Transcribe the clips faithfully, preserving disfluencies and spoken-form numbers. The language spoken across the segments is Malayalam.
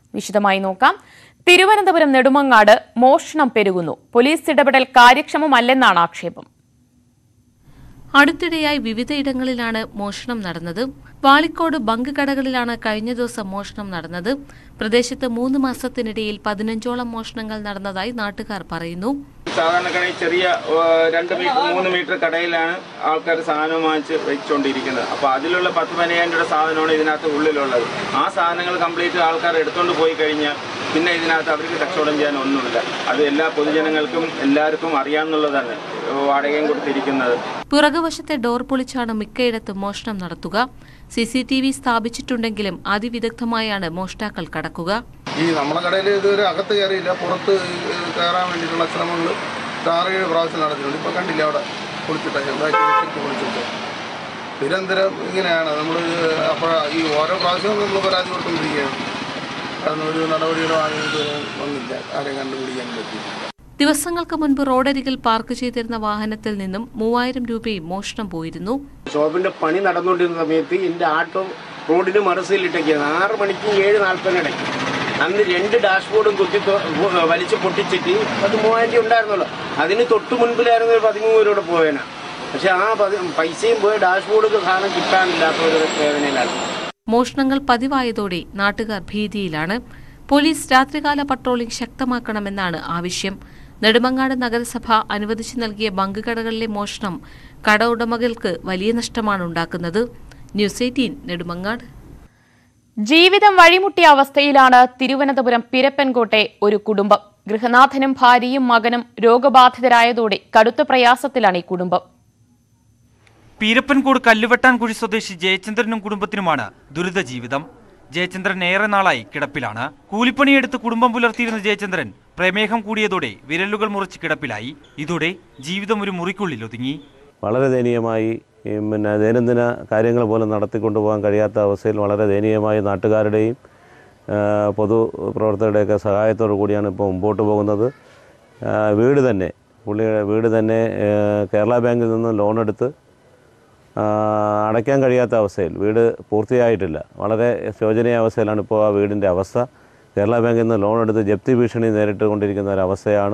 വിശദമായി നോക്കാം. തിരുവനന്തപുരം നെടുമങ്ങാട് മോഷണം പെരുകുന്നു. പോലീസ് ഇടപെടൽ കാര്യക്ഷമമല്ലെന്നാണ് ആക്ഷേപം. അടുത്തിടെയായി വിവിധയിടങ്ങളിലാണ് മോഷണം നടന്നത്. വാളിക്കോട് ബങ്ക് കടകളിലാണ് കഴിഞ്ഞ ദിവസം മോഷണം നടന്നത്. പ്രദേശത്ത് മൂന്ന് മാസത്തിനിടയിൽ പതിനഞ്ചോളം മോഷണങ്ങൾ നടന്നതായി നാട്ടുകാർ പറയുന്നു. സാധാരണ ചെറിയ രണ്ട് മീറ്റർ മൂന്ന് മീറ്റർ കടയിലാണ് ആൾക്കാർ സാധനം വാങ്ങിച്ച് വെച്ചുകൊണ്ടിരിക്കുന്നത്. അപ്പോൾ അതിലുള്ള പത്ത് പതിനായിരം രൂപയുടെ സാധനമാണ് ഇതിനകത്ത് ഉള്ളിലുള്ളത്. ആ സാധനങ്ങൾ കംപ്ലീറ്റ് ആൾക്കാർ എടുത്തുകൊണ്ട് പോയി കഴിഞ്ഞാൽ പിന്നെ ഇതിനകത്ത് അവർക്ക് കച്ചവടം ചെയ്യാൻ ഒന്നുമില്ല. അത് എല്ലാ പൊതുജനങ്ങൾക്കും എല്ലാവർക്കും അറിയാമെന്നുള്ളതാണ് വാടകയും കൊടുത്തിരിക്കുന്നത്. പുറകുവശത്തെ ഡോർ പൊളിച്ചാണ് മിക്കയിടത്തും മോഷണം നടത്തുക. സി സി ടി വി സ്ഥാപിച്ചിട്ടുണ്ടെങ്കിലും അതിവിദഗ്ധമായാണ് മോഷ്ടാക്കൾ കടക്കുക. ഈ നമ്മുടെ കടയിൽ ഇതുവരെ അകത്ത് കയറിയില്ല, പുറത്ത് കയറാൻ വേണ്ടിയിട്ടുള്ള ശ്രമങ്ങൾ ആറേഴ് പ്രാവശ്യം നടത്തിയിട്ടുണ്ട്. ഇപ്പോൾ കണ്ടില്ല അവിടെ പൊളിച്ചിട്ട് പൊളിച്ചിട്ട് നിരന്തരം ഇങ്ങനെയാണ്. നമ്മൾ അപ്പോൾ ഈ ഓരോ പ്രാവശ്യവും നമ്മൾ പരാതി കൊടുത്തുകൊണ്ടിരിക്കുകയാണ്. കാരണം ഒരു നടപടികളോ ആണെങ്കിൽ വന്നില്ല, ആരെയും കണ്ടുപിടിക്കാൻ പറ്റിയില്ല. ദിവസങ്ങൾക്ക് മുൻപ് റോഡരികിൽ പാർക്ക് ചെയ്തിരുന്ന വാഹനത്തിൽ നിന്നും മൂവായിരം രൂപയും മോഷണം പോയിരുന്നു. ഷോപ്പിന്റെ പണി നടന്നുകൊണ്ടിരുന്ന സമയത്ത് എന്റെ ആട്ടോ റോഡിന് മറസിലിട്ടൊക്കെയാണ്. ആറ് മണിക്കും ഏഴ് നാൽപ്പതിനിടയ്ക്ക് അന്ന് രണ്ട് ഡാഷ്ബോർഡും കുത്തി വലിച്ചു പൊട്ടിച്ചിട്ട് അത് മൂവായിരം രൂപ ഉണ്ടായിരുന്നല്ലോ. അതിന് തൊട്ട് മുൻപിലായിരുന്നു ഒരു പതിമൂന്ന് രൂപ പോയേന. പക്ഷെ ആ പൈസയും പോയി ഡാഷ്ബോർഡ് സാധനം കിട്ടാനില്ലാത്ത ഒരു വേദനയിലാണ്. മോഷണങ്ങൾ പതിവായതോടെ നാട്ടുകാർ ഭീതിയിലാണ്. പോലീസ് രാത്രികാല പട്രോളിംഗ് ശക്തമാക്കണമെന്നാണ് ആവശ്യം. നെടുമങ്ങാട് നഗരസഭ അനുവദിച്ചു നൽകിയ ബങ്ക് കടകളിലെ മോഷണം കട ഉടമകൾക്ക് വലിയ നഷ്ടമാണ് ഉണ്ടാക്കുന്നത്. News eighteen Nedumangad. ജീവിതം വഴിമുട്ടിയ അവസ്ഥയിലാണ് തിരുവനന്തപുരം പിരപ്പൻകോട്ടെ ഒരു കുടുംബം. ഗൃഹനാഥനും ഭാര്യയും മകനും രോഗബാധിതരായതോടെ കടുത്ത പ്രയാസത്തിലാണ് ഈ കുടുംബം. പീരപ്പൻകോട് കല്ലുവെട്ടാൻകുഴി സ്വദേശി ജയചന്ദ്രനും കുടുംബത്തിനുമാണ് ദുരിത ജീവിതം. ജയചന്ദ്രൻ ഏറെ നാളായി കിടപ്പിലാണ്. കൂലിപ്പണിയെടുത്ത് കുടുംബം പുലർത്തിയിരുന്ന ജയചന്ദ്രൻ പ്രമേഹം കൂടിയതോടെ വിരലുകൾ മുറിച്ച് കിടപ്പിലായി. ഇതോടെ ജീവിതം ഒരു മുറിക്കുള്ളിൽ ഒതുങ്ങി. വളരെ ദയനീയമായി പിന്നെ ദൈനംദിന കാര്യങ്ങൾ പോലും നടത്തിക്കൊണ്ടുപോകാൻ കഴിയാത്ത അവസ്ഥയിൽ വളരെ ദയനീയമായി നാട്ടുകാരുടെയും പൊതുപ്രവർത്തകരുടെയൊക്കെ സഹായത്തോടു കൂടിയാണ് ഇപ്പോൾ മുമ്പോട്ട് പോകുന്നത്. വീട് തന്നെ പുള്ളിയുടെ വീട് തന്നെ കേരള ബാങ്കിൽ നിന്ന് ലോൺ എടുത്ത് അടയ്ക്കാൻ കഴിയാത്ത അവസ്ഥയിൽ, വീട് പൂർത്തിയായിട്ടില്ല, വളരെ ശോചനീയ അവസ്ഥയിലാണ് ഇപ്പോൾ ആ വീടിൻ്റെ അവസ്ഥ. കേരള ബാങ്കിൽ നിന്ന് ലോൺ എടുത്ത് ജപ്തി ഭീഷണി നേരിട്ട് കൊണ്ടിരിക്കുന്ന ഒരവസ്ഥയാണ്.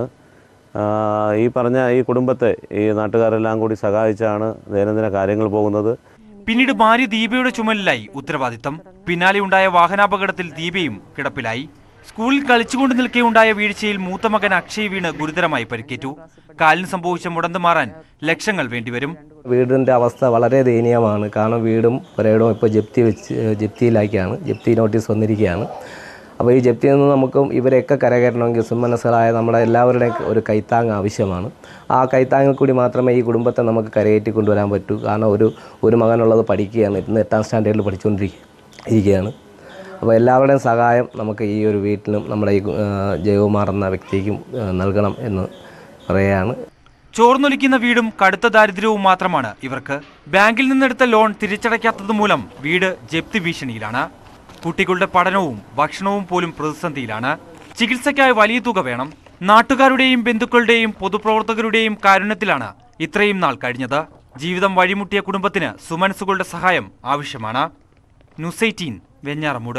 ഈ പറഞ്ഞ ഈ കുടുംബത്തെ ഈ നാട്ടുകാരെല്ലാം കൂടി സഹായിച്ചാണ് ദൈനംദിന കാര്യങ്ങൾ പോകുന്നത്. പിന്നീട് ഭാര്യ ദീപയുടെ ചുമലിലായി ഉത്തരവാദിത്തം. പിന്നാലെ ഉണ്ടായ വാഹനാപകടത്തിൽ ദീപയും കിടപ്പിലായി. സ്കൂളിൽ കളിച്ചുകൊണ്ട് നിൽക്കെ ഉണ്ടായ വീഴ്ചയിൽ മൂത്ത മകൻ അക്ഷയ് വീണ് ഗുരുതരമായി പരിക്കേറ്റു. കാലിന് സംഭവിച്ച മുടന്ത് മാറാൻ ലക്ഷങ്ങൾ വേണ്ടിവരും. വീടിൻ്റെ അവസ്ഥ വളരെ ദയനീയമാണ്. കാരണം വീടും പുരയിടവും ഇപ്പോൾ ജപ്തി വെച്ച് ജപ്തിയിലാക്കിയാണ്, ജപ്തി നോട്ടീസ് വന്നിരിക്കുകയാണ്. അപ്പോൾ ഈ ജപ്തിയിൽ നിന്ന് നമുക്കും ഇവരെയൊക്കെ കരകയറണമെങ്കിൽ സുമനസ്സരായ നമ്മുടെ എല്ലാവരുടെയും ഒരു കൈത്താങ് ആവശ്യമാണ്. ആ കൈത്താങ്ങിൽ കൂടി മാത്രമേ ഈ കുടുംബത്തെ നമുക്ക് കരകയറ്റി കൊണ്ടുവരാൻ പറ്റൂ. കാരണം ഒരു ഒരു മകനുള്ളത് പഠിക്കുകയാണ്, ഇന്ന് എട്ടാം സ്റ്റാൻഡേർഡിൽ പഠിച്ചുകൊണ്ടിരിക്കുകയാണ്. അപ്പോൾ എല്ലാവരുടെയും സഹായം നമുക്ക് ഈ ഒരു വീട്ടിലും നമ്മുടെ ഈ ജയകുമാർ എന്ന വ്യക്തിക്കും നൽകണം എന്ന് പറയുകയാണ്. ചോർന്നൊലിക്കുന്ന വീടും കടുത്ത ദാരിദ്ര്യവും മാത്രമാണ് ഇവർക്ക്. ബാങ്കിൽ നിന്നെടുത്ത ലോൺ തിരിച്ചടയ്ക്കാത്തത് മൂലം വീട് ജപ്തി ഭീഷണിയിലാണ്. കുട്ടികളുടെ പഠനവും ഭക്ഷണവും പോലും പ്രതിസന്ധിയിലാണ്. ചികിത്സയ്ക്കായി വലിയ തുക വേണം. നാട്ടുകാരുടെയും ബന്ധുക്കളുടെയും പൊതുപ്രവർത്തകരുടെയും കാരുണ്യത്തിലാണ് ഇത്രയും നാൾ കഴിഞ്ഞത്. ജീവിതം വഴിമുട്ടിയ കുടുംബത്തിന് സുമനസ്സുകളുടെ സഹായം ആവശ്യമാണ്. News eighteen Venjaramoodu.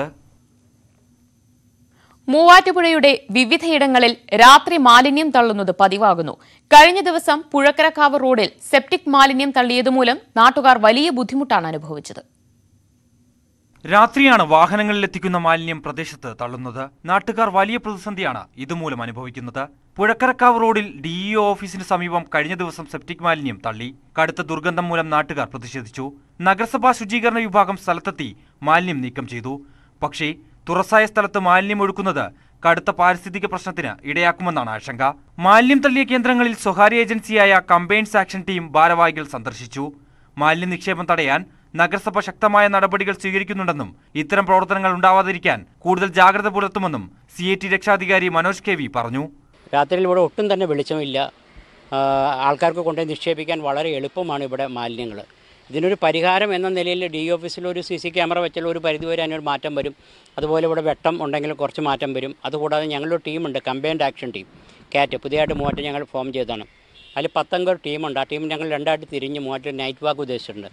മൂവാറ്റുപുഴയുടെ വിവിധയിടങ്ങളിൽ രാത്രി മാലിന്യം തള്ളുന്നത് പതിവാകുന്നു. കഴിഞ്ഞ ദിവസം പുഴക്കരക്കാവ് റോഡിൽ സെപ്റ്റിക് മാലിന്യം തള്ളിയതുമൂലം നാട്ടുകാർ വലിയ ബുദ്ധിമുട്ടാണ് അനുഭവിച്ചത്. രാത്രിയാണ് വാഹനങ്ങളിലെത്തിക്കുന്ന മാലിന്യം പ്രദേശത്ത് തള്ളുന്നത്. നാട്ടുകാർ വലിയ പ്രതിസന്ധിയാണ് ഇതുമൂലം അനുഭവിക്കുന്നത്. പുഴക്കരക്കാവ് റോഡിൽ ഡിഇഒ ഓഫീസിന് സമീപം കഴിഞ്ഞ ദിവസം സെപ്റ്റിക് മാലിന്യം തള്ളി. കടുത്ത ദുർഗന്ധം മൂലം നാട്ടുകാർ പ്രതിഷേധിച്ചു. നഗരസഭാ ശുചീകരണ വിഭാഗം സ്ഥലത്തെത്തി മാലിന്യം നീക്കം ചെയ്തു. പക്ഷേ തുറസായ സ്ഥലത്ത് മാലിന്യം ഒഴുക്കുന്നത് കടുത്ത പാരിസ്ഥിതിക പ്രശ്നത്തിന് ഇടയാക്കുമെന്നാണ് ആശങ്ക. മാലിന്യം തള്ളിയ കേന്ദ്രങ്ങളിൽ സ്വകാര്യ ഏജൻസിയായ കമ്പൈൻസ് ആക്ഷൻ ടീം ഭാരവാഹികൾ സന്ദർശിച്ചു. മാലിന്യ നിക്ഷേപം തടയാൻ നഗരസഭ ശക്തമായ നടപടികൾ സ്വീകരിക്കുന്നുണ്ടെന്നും ഇത്തരം പ്രവർത്തനങ്ങൾ ഉണ്ടാവാതിരിക്കാൻ കൂടുതൽ ജാഗ്രത പുലർത്തുമെന്നും സി എ ടി രക്ഷാധികാരി മനോജ് കെ വി പറഞ്ഞു. രാത്രിയിൽ ഇവിടെ ഒട്ടും തന്നെ വെളിച്ചമില്ല. ആൾക്കാർക്ക് കൊണ്ടുപോയി നിക്ഷേപിക്കാൻ വളരെ എളുപ്പമാണ് ഇവിടെ മാലിന്യങ്ങൾ. ഇതിനൊരു പരിഹാരം എന്ന നിലയിൽ ഡി ഓഫീസിൽ ഒരു സി സി ക്യാമറ വെച്ചാൽ ഒരു പരിധിവരെ അതിനൊരു മാറ്റം വരും. അതുപോലെ ഇവിടെ വെട്ടം ഉണ്ടെങ്കിൽ കുറച്ച് മാറ്റം വരും. അതുകൂടാതെ ഞങ്ങളൊരു ടീമുണ്ട്, കമ്പൈൻഡ് ആക്ഷൻ ടീം കാറ്റ്, പുതിയതായിട്ട് മൂവാറ്റ് ഞങ്ങൾ ഫോം ചെയ്തതാണ്. അതിൽ പത്തംഗ ടീമുണ്ട്. ആ ടീം ഞങ്ങൾ രണ്ടായിട്ട് തിരിഞ്ഞ് മൂവാറ്റ് നൈറ്റ് വാക്ക് ഉദ്ദേശിച്ചിട്ടുണ്ട്.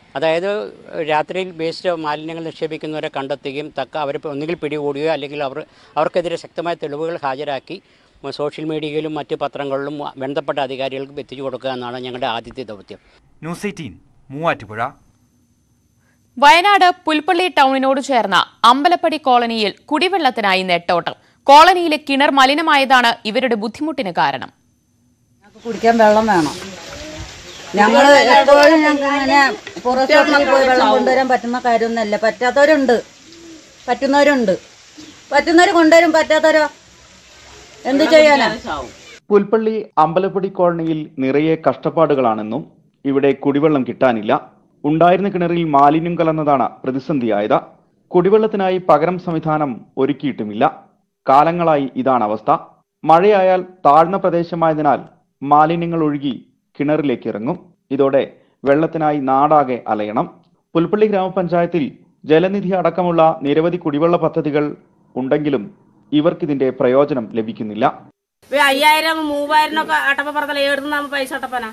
അതായത് രാത്രിയിൽ വേസ്റ്റ് മാലിന്യങ്ങൾ നിക്ഷേപിക്കുന്നവരെ കണ്ടെത്തുകയും തക്ക അവരെ ഒന്നുകിൽ പിടികൂടുകയോ അല്ലെങ്കിൽ അവർ അവർക്കെതിരെ ശക്തമായ തെളിവുകൾ ഹാജരാക്കി സോഷ്യൽ മീഡിയയിലും മറ്റ് പത്രങ്ങളിലും ബന്ധപ്പെട്ട അധികാരികൾക്ക് എത്തിച്ചു കൊടുക്കുക എന്നാണ് ഞങ്ങളുടെ ആദ്യത്തെ ദൗത്യം. News eighteen Muvattupuzha. വയനാട് പുൽപ്പള്ളി ടൗണിനോട് ചേർന്ന അമ്പലപ്പടി കോളനിയിൽ കുടിവെള്ളത്തിനായി നെട്ടോട്ടം. കോളനിയിലെ കിണർ മലിനമായതാണ് ഇവരുടെ ബുദ്ധിമുട്ടിന് കാരണം. കുടിക്കാൻ വെള്ളം വേണം. ഞങ്ങൾ എപ്പോഴും ഞങ്ങൾക്ക് അങ്ങനെ പുറത്തോട്ട് പോയി വെള്ളം കൊണ്ടുവരാൻ പറ്റുന്ന കാര്യമൊന്നുമല്ല. പറ്റാത്തവരുണ്ട്, പറ്റുന്നവരുണ്ട്. പറ്റുന്നവർ കൊണ്ടുവരും, പറ്റാത്തവരോ എന്ത് ചെയ്യാനാ? പുൽപ്പള്ളി അമ്പലപ്പടി കോളനിയിൽ നിറയെ കഷ്ടപ്പാടുകളാണെന്നും ഇവിടെ കുടിവെള്ളം കിട്ടാനില്ല. ഉണ്ടായിരുന്ന കിണറിൽ മാലിന്യം കലർന്നതാണ് പ്രതിസന്ധിയായത്. കുടിവെള്ളത്തിനായി പകരം സംവിധാനം ഒരുക്കിയിട്ടുമില്ല. കാലങ്ങളായി ഇതാണ് അവസ്ഥ. മഴയായാൽ താഴ്ന്ന പ്രദേശമായതിനാൽ മാലിന്യങ്ങൾ ഒഴുകി കിണറിലേക്ക് ഇറങ്ങും. ഇതോടെ വെള്ളത്തിനായി നാടാകെ അലയണം. പുൽപ്പള്ളി ഗ്രാമപഞ്ചായത്തിൽ ജലനിധി അടക്കമുള്ള നിരവധി കുടിവെള്ള പദ്ധതികൾ ഉണ്ടെങ്കിലും ഇവർക്കിതിന്റെ പ്രയോജനം ലഭിക്കുന്നില്ല. അയ്യായിരം മൂവായിരം ഒക്കെ അട്ടപ്പ പറഞ്ഞാൽ എവിടുന്ന് പൈസ അട്ടപ്പനാ?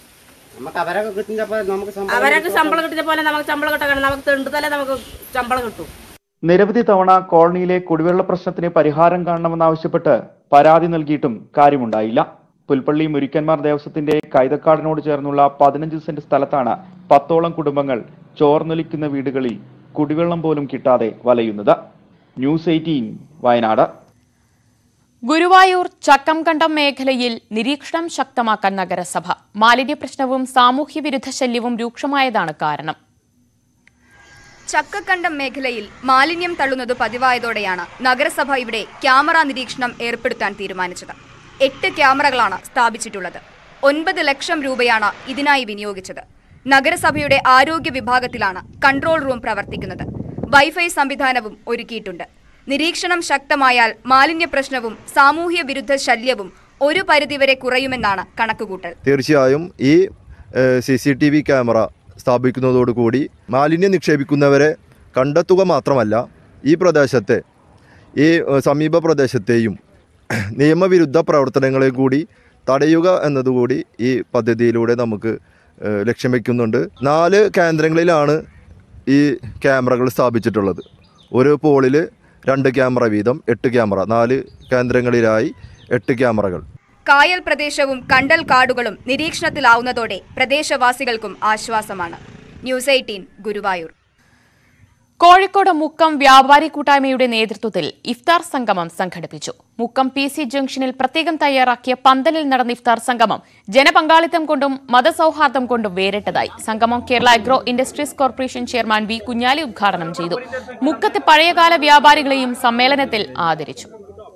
അവരൊക്കെ ശമ്പളം കിട്ടിയ പോലെ നമുക്ക് ശമ്പളം കിട്ടണം. നമുക്ക് തെണ്ടുതല്ലേ നമുക്ക് ശമ്പളം കിട്ടും. നിരവധി തവണ കോളനിയിലെ കുടിവെള്ള പ്രശ്നത്തിന് പരിഹാരം കാണണമെന്നാവശ്യപ്പെട്ട് പരാതി നൽകിയിട്ടും കാര്യമുണ്ടായില്ല. പുൽപ്പള്ളി മുരിക്കന്മാർ ദേവസ്വത്തിന്റെ കൈതക്കാടിനോട് ചേർന്നുള്ള പതിനഞ്ച് സെന്റ് സ്ഥലത്താണ് പത്തോളം കുടുംബങ്ങൾ ചോർന്നൊലിക്കുന്ന വീടുകളിൽ കുടിവെള്ളം പോലും കിട്ടാതെ വലയുന്നത്. News eighteen Wayanad. ഗുരുവായൂർ ചക്കംകണ്ടം മേഖലയിൽ നിരീക്ഷണം ശക്തമാക്കാൻ നഗരസഭ. മാലിന്യ പ്രശ്നവും സാമൂഹ്യ വിരുദ്ധ ശല്യവും രൂക്ഷമായതാണ് കാരണം. ചക്കക്കണ്ടം മേഖലയിൽ മാലിന്യം തള്ളുന്നത് പതിവായതോടെയാണ് നഗരസഭ ഇവിടെ ക്യാമറ നിരീക്ഷണം ഏർപ്പെടുത്താൻ തീരുമാനിച്ചത്. എട്ട് ക്യാമറകളാണ് സ്ഥാപിച്ചിട്ടുള്ളത്. ഒൻപത് ലക്ഷം രൂപയാണ് ഇതിനായി വിനിയോഗിച്ചത്. നഗരസഭയുടെ ആരോഗ്യ വിഭാഗത്തിലാണ് കൺട്രോൾ റൂം പ്രവർത്തിക്കുന്നത്. വൈഫൈ സംവിധാനവും ഒരുക്കിയിട്ടുണ്ട്. നിരീക്ഷണം ശക്തമായാൽ മാലിന്യ പ്രശ്നവും സാമൂഹ്യ വിരുദ്ധ ശല്യവും ഒരു പരിധിവരെ കുറയുമെന്നാണ് കണക്കുകൂട്ടൽ. തീർച്ചയായും ഈ C C T V camera സ്ഥാപിക്കുന്നതോടുകൂടി മാലിന്യം നിക്ഷേപിക്കുന്നവരെ കണ്ടെത്തുക മാത്രമല്ല ഈ പ്രദേശത്തെ ഈ സമീപ പ്രദേശത്തെയും നിയമവിരുദ്ധ പ്രവർത്തനങ്ങളെ കൂടി തടയുക എന്നതുകൂടി ഈ പദ്ധതിയിലൂടെ നമുക്ക് ലക്ഷ്യം വയ്ക്കുന്നുണ്ട്. നാല് കേന്ദ്രങ്ങളിലാണ് ഈ ക്യാമറകൾ സ്ഥാപിച്ചിട്ടുള്ളത്. ഒരു പോളിൽ രണ്ട് ക്യാമറ വീതം, എട്ട് ക്യാമറ, നാല് കേന്ദ്രങ്ങളിലായി എട്ട് ക്യാമറകൾ. കായൽ പ്രദേശവും കണ്ടൽ കാടുകളും നിരീക്ഷണത്തിലാവുന്നതോടെ പ്രദേശവാസികൾക്കും ആശ്വാസമാണ്. News eighteen Guruvayur. കോഴിക്കോട് മുക്കം വ്യാപാരി കൂട്ടായ്മയുടെ നേതൃത്വത്തിൽ ഇഫ്താർ സംഗമം സംഘടിപ്പിച്ചു. മുക്കം പി സി ജംഗ്ഷനിൽ പ്രത്യേകം തയ്യാറാക്കിയ പന്തലിൽ നടന്ന ഇഫ്താർ സംഗമം ജനപങ്കാളിത്തം കൊണ്ടും മതസൌഹാർദ്ദം കൊണ്ടും വേറിട്ടതായി. സംഗമം Kerala agro industries corporation chairman V Kunhali ഉദ്ഘാടനം ചെയ്തു. മുക്കത്തെ പഴയകാല വ്യാപാരികളെയും സമ്മേളനത്തിൽ ആദരിച്ചു.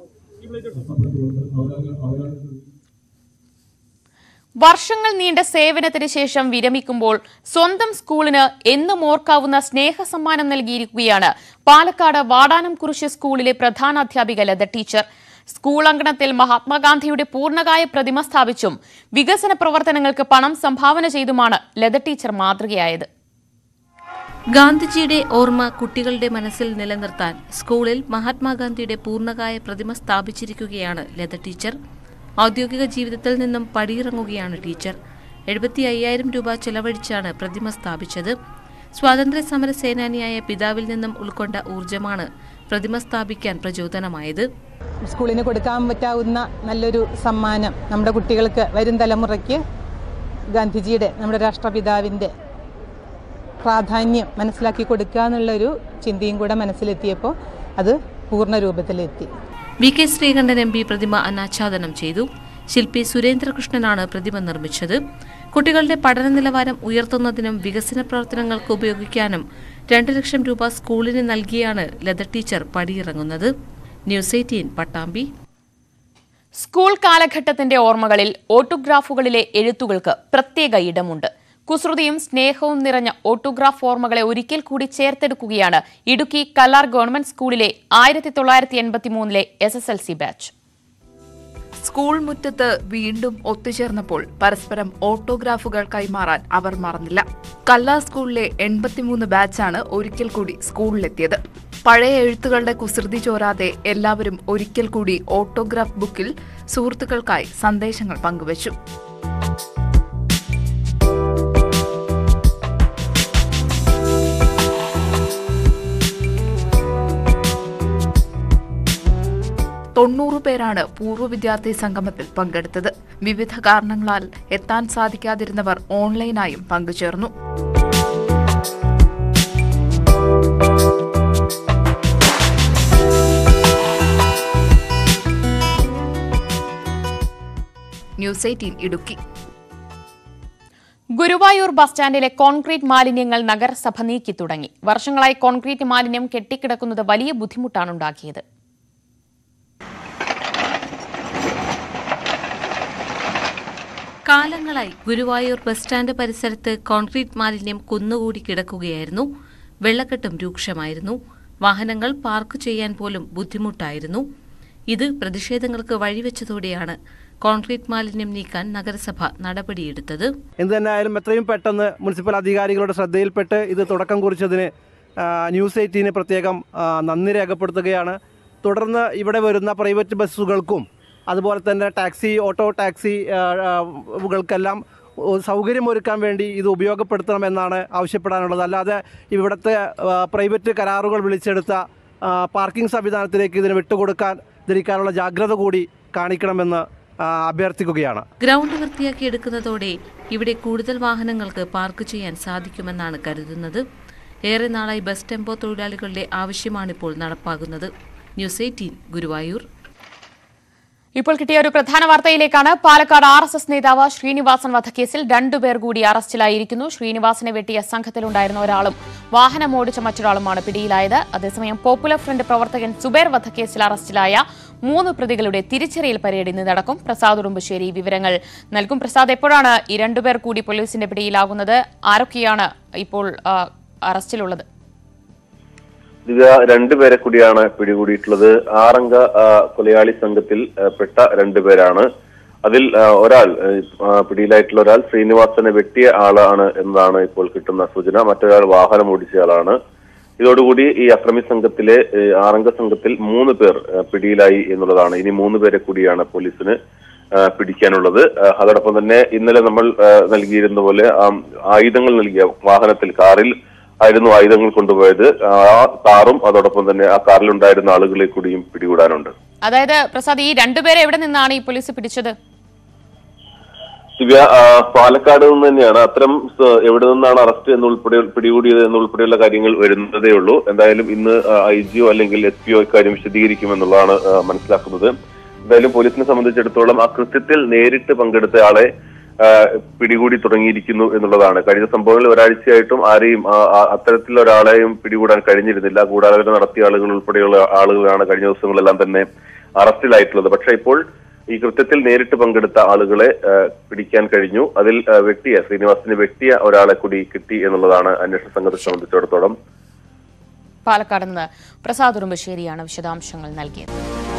വർഷങ്ങൾ നീണ്ട സേവനത്തിന് ശേഷം വിരമിക്കുമ്പോൾ സ്വന്തം സ്കൂളിന് എന്നും ഓർക്കാവുന്ന സ്നേഹസമ്മാനം നൽകിയിരിക്കുകയാണ് പാലക്കാട് വാടാനംകുറിശി സ്കൂളിലെ പ്രധാനാധ്യാപിക ലത ടീച്ചർ. സ്കൂൾ അങ്കണത്തിൽ മഹാത്മാഗാന്ധിയുടെ പൂർണ്ണകായ പ്രതിമ സ്ഥാപിച്ചും വികസന പ്രവർത്തനങ്ങൾക്ക് പണം സംഭാവന ചെയ്തുമാണ് ലത ടീച്ചർ മാതൃകയായത്. ഗാന്ധിജിയുടെ ഓർമ്മ കുട്ടികളുടെ മനസ്സിൽ നിലനിർത്താൻ സ്കൂളിൽ മഹാത്മാഗാന്ധിയുടെ പൂർണ്ണകായ പ്രതിമ സ്ഥാപിച്ചിരിക്കുകയാണ് ലത ടീച്ചർ. ഔദ്യോഗിക ജീവിതത്തിൽ നിന്നും പടിയിറങ്ങുകയാണ് ടീച്ചർ. എഴുപത്തി അയ്യായിരം രൂപ ചെലവഴിച്ചാണ് പ്രതിമ സ്ഥാപിച്ചത്. സ്വാതന്ത്ര്യ സമര സേനാനിയായ പിതാവിൽ നിന്നും ഉൾക്കൊണ്ട ഊർജ്ജമാണ് പ്രതിമ സ്ഥാപിക്കാൻ പ്രചോദനമായത്. സ്കൂളിന് കൊടുക്കാൻ പറ്റാവുന്ന നല്ലൊരു സമ്മാനം നമ്മുടെ കുട്ടികൾക്ക്, വരും തലമുറയ്ക്ക് ഗാന്ധിജിയുടെ, നമ്മുടെ രാഷ്ട്രപിതാവിൻ്റെ പ്രാധാന്യം മനസ്സിലാക്കി കൊടുക്കുക എന്നുള്ളൊരു ചിന്തയും കൂടെ മനസ്സിലെത്തിയപ്പോൾ അത് പൂർണ്ണ രൂപത്തിലെത്തി. V K Sreekandan M P പ്രതിമ അനാച്ഛാദനം ചെയ്തു. ശില്പി സുരേന്ദ്രകൃഷ്ണനാണ് പ്രതിമ നിർമ്മിച്ചത്. കുട്ടികളുടെ പഠന നിലവാരം ഉയർത്തുന്നതിനും വികസന പ്രവർത്തനങ്ങൾക്ക് ഉപയോഗിക്കാനും രണ്ട് ലക്ഷം രൂപ സ്കൂളിന് നൽകിയാണ് ലത ടീച്ചർ പടിയിറങ്ങുന്നത്. News eighteen Pattambi. സ്കൂൾ കാലഘട്ടത്തിന്റെ ഓർമ്മകളിൽ ഓട്ടോഗ്രാഫുകളിലെ എഴുത്തുകൾക്ക് പ്രത്യേക ഇടമുണ്ട്. കുസൃതിയും സ്നേഹവും നിറഞ്ഞ ഓട്ടോഗ്രാഫ് ഓർമ്മകളെ ഒരിക്കൽ കൂടി ചേർത്തെടുക്കുകയാണ് ഇടുക്കി കല്ലാർ ഗവൺമെന്റ് സ്കൂളിലെ ആയിരത്തി തൊള്ളായിരത്തി എൺപത്തി മൂന്നിലെ S S L C batch. School മുറ്റത്ത് വീണ്ടും ഒത്തുചേർന്നപ്പോൾ പരസ്പരം ഓട്ടോഗ്രാഫുകൾ കൈമാറാൻ അവർ മറന്നില്ല. കല്ലാർ സ്കൂളിലെ എൺപത്തിമൂന്ന് ബാച്ചാണ് ഒരിക്കൽ കൂടി സ്കൂളിലെത്തിയത്. പഴയ എഴുത്തുകളുടെ കുസൃതി ചോരാതെ എല്ലാവരും ഒരിക്കൽ കൂടി ഓട്ടോഗ്രാഫ് ബുക്കിൽ സുഹൃത്തുക്കൾക്കായി സന്ദേശങ്ങൾ പങ്കുവച്ചു. തൊണ്ണൂറ് പേരാണ് പൂർവ്വ വിദ്യാർത്ഥി സംഗമത്തിൽ പങ്കെടുത്തത്. വിവിധ കാരണങ്ങളാൽ എത്താൻ സാധിക്കാതിരുന്നവർ ഓൺലൈനായും പങ്കുചേർന്നു. News eighteen Idukki. Guruvayur bus സ്റ്റാൻഡിലെ കോൺക്രീറ്റ് മാലിന്യങ്ങൾ നഗരസഭ നീക്കി തുടങ്ങി. വർഷങ്ങളായി കോൺക്രീറ്റ് മാലിന്യം കെട്ടിക്കിടക്കുന്നത് വലിയ ബുദ്ധിമുട്ടാണ് ഉണ്ടാക്കിയത്. കാലങ്ങളായി ഗുരുവായൂർ ബസ് സ്റ്റാൻഡ് പരിസരത്ത് കോൺക്രീറ്റ് മാലിന്യം കുന്നുകൂടി കിടക്കുകയായിരുന്നു. വെള്ളക്കെട്ടും രൂക്ഷമായിരുന്നു. വാഹനങ്ങൾ പാർക്ക് ചെയ്യാൻ പോലും ബുദ്ധിമുട്ടായിരുന്നു. ഇത് പ്രതിഷേധങ്ങൾക്ക് വഴിവെച്ചതോടെയാണ് കോൺക്രീറ്റ് മാലിന്യം നീക്കാൻ നഗരസഭ നടപടിയെടുത്തത്. എന്ത് തന്നെയായാലും എത്രയും പെട്ടെന്ന് മുനിസിപ്പൽ അധികാരികളുടെ ശ്രദ്ധയിൽപ്പെട്ട് ഇത് തുടക്കം കുറിച്ചതിന് ന്യൂസ് എയ്റ്റീന് പ്രത്യേകം നന്ദി രേഖപ്പെടുത്തുകയാണ്. തുടർന്ന് ഇവിടെ വരുന്ന പ്രൈവറ്റ് ബസ്സുകൾക്കും അതുപോലെ തന്നെ ടാക്സി ഓട്ടോ ടാക്സികൾക്കെല്ലാം സൗകര്യമൊരുക്കാൻ വേണ്ടി ഇത് ഉപയോഗപ്പെടുത്തണമെന്നാണ് ആവശ്യപ്പെടാനുള്ളത്. അല്ലാതെ ഇവിടുത്തെ പ്രൈവറ്റ് കരാറുകൾ വിളിച്ചെടുത്ത പാർക്കിംഗ് സംവിധാനത്തിലേക്ക് ഇതിന് വിട്ടുകൊടുക്കാൻ ധരിക്കാനുള്ള ജാഗ്രത കൂടി കാണിക്കണമെന്ന് അഭ്യർത്ഥിക്കുകയാണ്. ഗ്രൗണ്ട് വൃത്തിയാക്കിയെടുക്കുന്നതോടെ ഇവിടെ കൂടുതൽ വാഹനങ്ങൾക്ക് പാർക്ക് ചെയ്യാൻ സാധിക്കുമെന്നാണ് കരുതുന്നത്. ഏറെ നാളായി ബസ് ടെമ്പോ തൊഴിലാളികളുടെ ആവശ്യമാണിപ്പോൾ നടപ്പാകുന്നത്. News eighteen Guruvayur. ഇപ്പോൾ കിട്ടിയ ഒരു പ്രധാന വാർത്തയിലേക്കാണ്. പാലക്കാട് ആർ എസ് എസ് നേതാവ് ശ്രീനിവാസൻ വധക്കേസിൽ രണ്ടുപേർ കൂടി അറസ്റ്റിലായിരിക്കുന്നു. ശ്രീനിവാസനെ വെട്ടിയ സംഘത്തിലുണ്ടായിരുന്ന ഒരാളും വാഹനം ഓടിച്ച മറ്റൊരാളുമാണ് പിടിയിലായത്. അതേസമയം പോപ്പുലർ ഫ്രണ്ട് പ്രവർത്തകൻ സുബൈർ വധക്കേസിൽ അറസ്റ്റിലായ മൂന്ന് പ്രതികളുടെ തിരിച്ചറിയൽ പരേഡ് ഇന്ന് നടക്കും. പ്രസാദ് ഉടുമ്പശ്ശേരി വിവരങ്ങൾ നൽകും. പ്രസാദ്, എപ്പോഴാണ് ഈ രണ്ടുപേർ കൂടി പോലീസിന്റെ പിടിയിലാകുന്നത്? ആരൊക്കെയാണ് ഇപ്പോൾ അറസ്റ്റിലുള്ളത്? ദിവ്യ, രണ്ടുപേരെ കൂടിയാണ് പിടികൂടിയിട്ടുള്ളത്. ആറംഗ കൊലയാളി സംഘത്തിൽ പെട്ട രണ്ടുപേരാണ്. അതിൽ ഒരാൾ പിടിയിലായിട്ടുള്ള ഒരാൾ ശ്രീനിവാസനെ വെട്ടിയ ആളാണ് എന്നതാണ് ഇപ്പോൾ കിട്ടുന്ന സൂചന. മറ്റൊരാൾ വാഹനം ഓടിച്ചയാളാണ്. ഇതോടുകൂടി ഈ അക്രമി സംഘത്തിലെ ആറംഗ സംഘത്തിൽ മൂന്ന് പേർ പിടിയിലായി എന്നുള്ളതാണ്. ഇനി മൂന്ന് പേരെ കൂടിയാണ് പോലീസിന് പിടിക്കാനുള്ളത്. അതോടൊപ്പം തന്നെ ഇന്നലെ നമ്മൾ നൽകിയിരുന്ന പോലെ ആയുധങ്ങൾ നൽകിയ വാഹനത്തിൽ, കാറിൽ ആയിരുന്നു ആയുധങ്ങൾ കൊണ്ടുപോയത്. ആ കാറും അതോടൊപ്പം തന്നെ ആ കാറിലുണ്ടായിരുന്ന ആളുകളെ കൂടിയും പിടികൂടാനുണ്ട്. അതായത് പ്രസാദ്, ഈ രണ്ടുപേരെ എവിടെ നിന്നാണ് ഈ പോലീസ് പിടിച്ചത്? ദിവ്യ, പാലക്കാട് നിന്ന് തന്നെയാണ്. അത്തരം എവിടെ നിന്നാണ് അറസ്റ്റ് എന്നുൾപ്പെടെ പിടികൂടിയത് എന്നുൾപ്പെടെയുള്ള കാര്യങ്ങൾ വരുന്നതേ ഉള്ളൂ. എന്തായാലും ഇന്ന് ഐ ജിഒ അല്ലെങ്കിൽ എസ് പിഒ ഇക്കാര്യം വിശദീകരിക്കുമെന്നുള്ളതാണ് മനസ്സിലാക്കുന്നത്. എന്തായാലും പോലീസിനെ സംബന്ധിച്ചിടത്തോളം ആ കൃത്യത്തിൽ നേരിട്ട് പങ്കെടുത്ത ആളെ പിടികൂടി തുടങ്ങിയിരിക്കുന്നു എന്നുള്ളതാണ്. കഴിഞ്ഞ സംഭവങ്ങളിൽ ഒരാഴ്ചയായിട്ടും ആരെയും അത്തരത്തിലുള്ള ഒരാളെയും പിടികൂടാൻ കഴിഞ്ഞിരുന്നില്ല. ഗൂഢാലോചന നടത്തിയ ആളുകൾ ഉൾപ്പെടെയുള്ള ആളുകളാണ് കഴിഞ്ഞ ദിവസങ്ങളെല്ലാം തന്നെ അറസ്റ്റിലായിട്ടുള്ളത്. പക്ഷേ ഇപ്പോൾ ഈ കൃത്യത്തിൽ നേരിട്ട് പങ്കെടുത്ത ആളുകളെ പിടിക്കാൻ കഴിഞ്ഞു. അതിൽ വെട്ടിയ ശ്രീനിവാസനെ വെട്ടിയ ഒരാളെ കൂടി കിട്ടി എന്നുള്ളതാണ് അന്വേഷണ സംഘത്തെ സംബന്ധിച്ചിടത്തോളം. പാലക്കാട് നിന്ന് പ്രസാദ് ഉടുമ്പശ്ശേരിയാണ് വിശദാംശങ്ങൾ നൽകിയത്.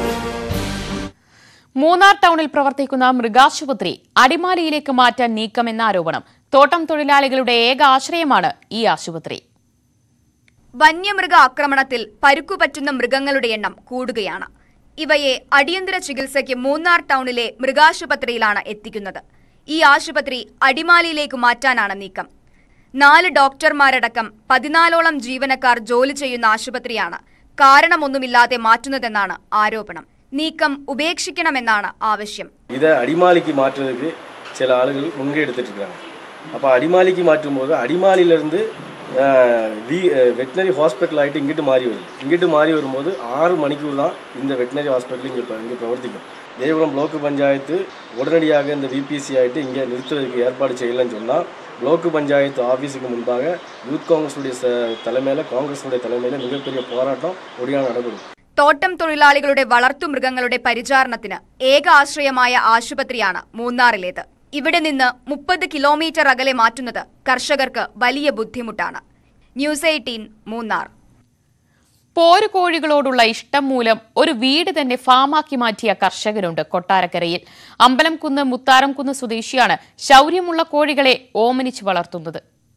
മൂന്നാർ ടൗണിൽ പ്രവർത്തിക്കുന്ന മൃഗാശുപത്രി അടിമാലിയിലേക്ക് മാറ്റാൻ നീക്കമെന്ന ആരോപണം. തോട്ടം തൊഴിലാളികളുടെ ഏക ആശ്രയമാണ് ഈ ആശുപത്രി. വന്യമൃഗ ആക്രമണത്തിൽ പരുക്കുപറ്റുന്ന മൃഗങ്ങളുടെ എണ്ണം കൂടുകയാണ്. ഇവയെ അടിയന്തര ചികിത്സയ്ക്ക് മൂന്നാർ ടൗണിലെ മൃഗാശുപത്രിയിലാണ് എത്തിക്കുന്നത്. ഈ ആശുപത്രി അടിമാലിയിലേക്ക് മാറ്റാനാണ് നീക്കം. നാല് ഡോക്ടർമാരടക്കം പതിനാലോളം ജീവനക്കാർ ജോലി ചെയ്യുന്ന ആശുപത്രിയാണ് കാരണമൊന്നുമില്ലാതെ മാറ്റുന്നതെന്നാണ് ആരോപണം. നീക്കം ഉപേക്ഷിക്കണമെന്നാണ് ആവശ്യം. ഇത് അടിമാലിക്ക് മാറ്റുന്നതിന് ചില ആളുകൾ മുൻകൈ എടുത്തിട്ടിരിക്കുകയാണ്. അപ്പോൾ അടിമാലിക്ക് മാറ്റുമ്പോൾ അടിമാലിയിലിருந்து വെറ്റിനറി ஹாஸ்பிட்டலாயிட்டு இங்கிட்டு மாறி வருது. இங்கிட்டு மாறி வரும்போது ஆறு மணிக்கூர் தான் இந்த வெட்டினரி ஹாஸ்பிட்டல் இங்கே இங்கே பிரவர்த்திக்கும். தேவகுளம் பிளாக் பஞ்சாயத்து உடனடியாக இந்த விபிசி ஆகிட்டு இங்கே நிறுத்துவதற்கு ஏற்பாடு செய்யலன்னு சொன்னால் பிளாக் பஞ்சாயத்து ஆஃபீஸுக்கு முன்பாக யூத் காங்கிரஸுடைய தலைமையில் காங்கிரஸுடைய தலைமையில் மிகப்பெரிய போராட்டம் ഒടിയാണ് നടക്കുന്നത്. തോട്ടം തൊഴിലാളികളുടെ വളർത്തുമൃഗങ്ങളുടെ പരിചാരണത്തിന് ഏക ആശ്രയമായ ആശുപത്രിയാണ് മൂന്നാറിലേത്. ഇവിടെ നിന്ന് മുപ്പത് കിലോമീറ്റർ അകലെ മാറ്റുന്നത് കർഷകർക്ക് വലിയ ബുദ്ധിമുട്ടാണ്. News eighteen Munnar. പോരുകോഴികളോടുള്ള ഇഷ്ടം മൂലം ഒരു വീട് തന്നെ ഫാമാക്കി മാറ്റിയ കർഷകരുണ്ട് കൊട്ടാരക്കരയിൽ. അമ്പലംകുന്ന് മുത്താരംകുന്ന് സ്വദേശിയാണ് ശൗര്യമുള്ള കോഴികളെ ഓമനിച്ച് വളർത്തുന്നത്.